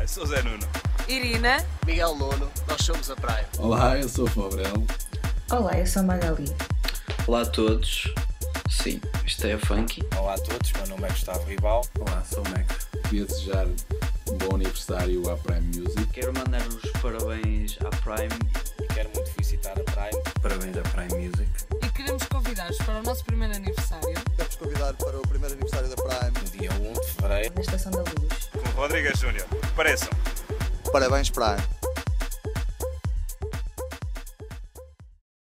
sou Zé Nuno. Irina. Miguel Nuno, nós somos a Praia. Olá, eu sou o Fabrel. Olá, eu sou a Magali. Olá a todos. Sim, isto é a Funky. Olá a todos, meu nome é Gustavo Ribal. Olá, sou o Mac. Queria desejar um bom aniversário à Prime Music. Quero mandar os parabéns à Prime. E quero muito felicitar a Prime. Parabéns à Prime Music. E queremos convidar-vos para o nosso primeiro aniversário. Queremos convidar para o primeiro aniversário da Prime. No dia 1 de fevereiro. Na Estação da Luz. Com Rodrigues Júnior. Pareçam. Parabéns, Prime.